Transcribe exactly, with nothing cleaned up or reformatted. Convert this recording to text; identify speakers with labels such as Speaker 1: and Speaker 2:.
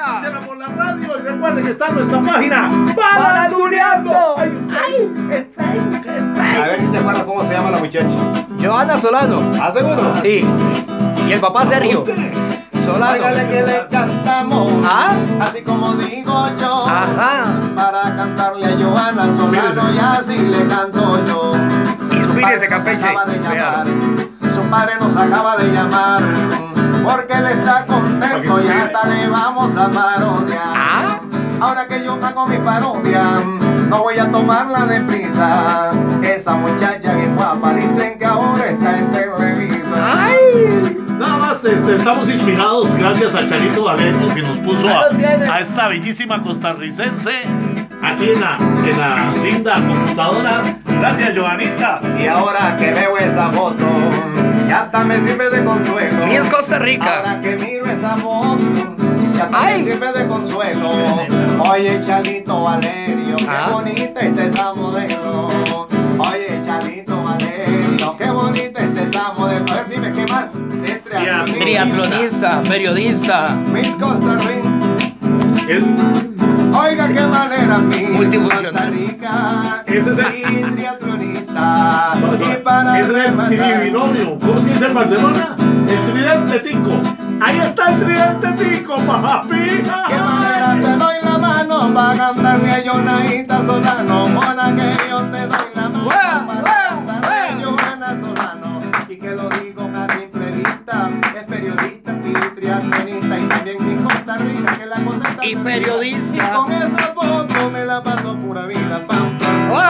Speaker 1: Escúchela por la radio y recuerden que está en nuestra página Faranduleando. Ay, ay, qué feo, qué feo.
Speaker 2: A ver si se acuerda cómo se llama la muchacha.
Speaker 3: Johanna Solano.
Speaker 2: ¿Ah, seguro?
Speaker 3: Sí. Y el papá Sergio Solano.
Speaker 2: Óigale que le cantamos,
Speaker 3: ¿Ah?
Speaker 2: así como digo yo.
Speaker 3: Ajá.
Speaker 2: Para cantarle a Johanna Solano y así le canto yo.
Speaker 3: Inspírese,
Speaker 2: Su padre nos
Speaker 3: Campeche.
Speaker 2: acaba de llamar,
Speaker 3: Vean.
Speaker 2: su padre nos acaba de llamar, porque él está contento y hasta le vamos a parodiar.
Speaker 3: ¿Ah?
Speaker 2: Ahora que yo hago mi parodia, no voy a tomarla de prisa. Esa muchacha bien guapa, dicen que ahora está en Televisa.
Speaker 3: ¡Ay!
Speaker 1: Nada más este, estamos inspirados gracias a Charito Valerio que nos puso a,
Speaker 3: Ahí lo tiene.
Speaker 1: a esta bellísima costarricense aquí en la, en la linda computadora. Gracias, Johanita.
Speaker 2: Y ahora que veo esa foto, ya hasta me sirve de consuelo.
Speaker 3: Y es Costa Rica.
Speaker 2: Ahora que miro esa foto, ya hasta
Speaker 3: Ay.
Speaker 2: me sirve de consuelo. Oye, Charito Valerio, qué
Speaker 3: Ah.
Speaker 2: bonita está esa modelo. Oye, Charito Valerio, qué bonita está esa modelo. A ver, dime qué más. Es triatlonista.
Speaker 3: Triatlonista, periodista.
Speaker 2: Miss Costa Rica.
Speaker 1: El-
Speaker 2: Oiga,
Speaker 3: Sí.
Speaker 2: qué manera, Miss
Speaker 3: Multifuncional.
Speaker 2: Costa Rica.
Speaker 1: Ese es el-
Speaker 2: Y triatlonista. Y para
Speaker 1: Ese es el
Speaker 2: rematar,
Speaker 1: binomio. ¿Cómo es que dice en Barcelona? El tridente tico. Ahí está el tridente tico, papi.
Speaker 2: qué manera te doy la mano para cantarle a Johanna Solano. Mona que yo te doy la mano
Speaker 3: ¡Guau,
Speaker 2: para
Speaker 3: guau,
Speaker 2: cantarle a
Speaker 3: guau!
Speaker 2: Johanna Solano. Y que lo digo a simple vista, es periodista y triatlonista y también mi Costa Rica, que la cosa está
Speaker 3: Y
Speaker 2: servida.
Speaker 3: periodista.
Speaker 2: Y con